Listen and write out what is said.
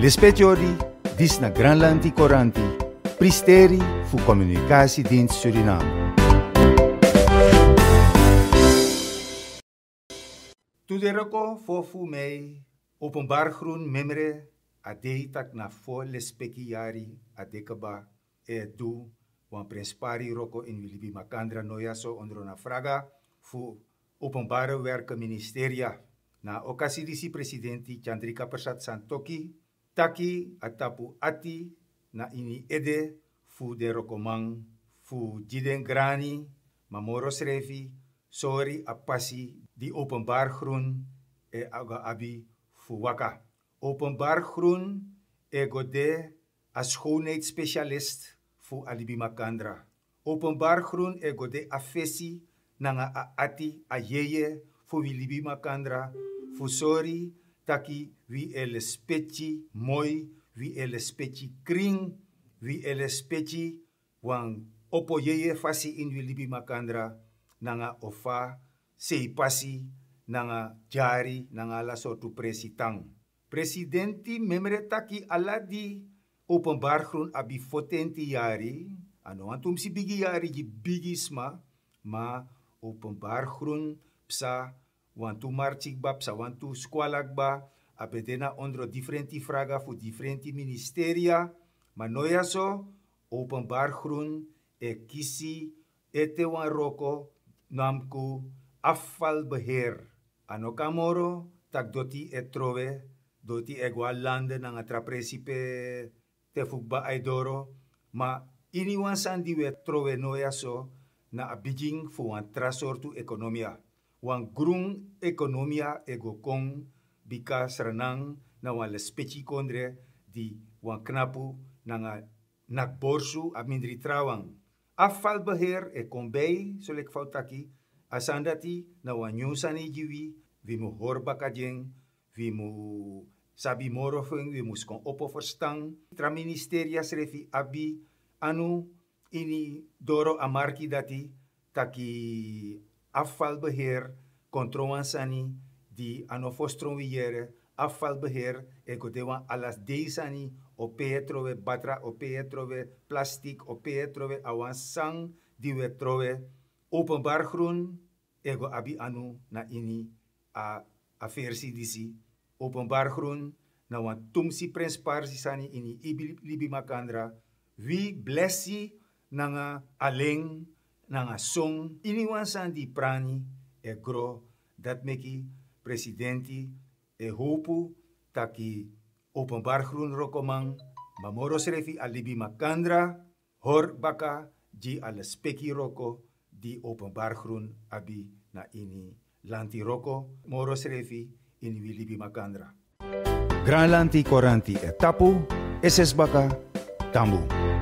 Lispetiori, dis na Granlandi Coranti, Pristeri fu Communicatiedienst Suriname. Tuderoko fofu mei, openbaar groen memre, adeitak na fo lespeki yari, adekaba, du, wan prespari roko in Wilibi Makandra Noyaso ondro na fraga, fu openbare werken ministeria. Na okasi disi presidenti Chandrika Persat Santoki, taki atapu ati na ini ede fu de rokomang fu jiden grani mamoros revi sorry apasi di openbaar groen aga abi fu waka. Openbaar groen gode as schoonheidsspecialist fu Alibi Makandra. Openbaar groen gode afesi nanga a ati a yeye fu Wilibi Makandra fu sorry taki wie ele specie mooi, wie ele specie kring, wie ele specie wan opo yeye fasi in Wilibi Makandra nanga ofa sei pasi nanga jari nanga la sotu presitang. Presidenti memre taki aladi openbaar groen abi fotenti yari, ano antum si bigi yari ji bigisma, ma openbaar groen psa wantu marchik ba, psa wantu squalak ba, apetena ondro differenti fraga fu differenti ministeria, ma noya so, openbaar groen kisi ete wan roko namku afvalbeheer. Ano kamoro, tak doti trowe, doti egwa lande nang atrapresipe te fukba aidoro, ma ini wan sandi we trowe noya so, na abijing fu wan trasortu ekonomia. Wan groen ekonomia ego kong bika serenang na wan lespeci kondre di wan knapu nanga nakborsu amindri trawang. Afvalbeheer kombei solek fautaki asandati na wan nyusani jiwi vimu horbaka jeng vimu sabi morofeng vimu skon opo verstang tra ministeria srefi abi anu ini doro amarki dati taki afvalbeheer controlan sani di anofostron wiere afvalbeheer ekotewan alas deisani o petrowe batra o petrowe plastic o petrowe awan sang di we trowe openbaar groen ego abi anu na ini a versi disi openbaar groen na wan tumsi prensparsi sani ini Libi Makandra wi blessi nanga aleng nanga song ini wan san di prani gro dat meki presidenti hopu taki openbaar groen rokomang mamoros revi Alibi Makandra hor baka ji alle speki roko di openbaar groen abi na ini lanti roko moros revi in Wilibi Makandra. Granlandi Coranti tapu SS baka tambu.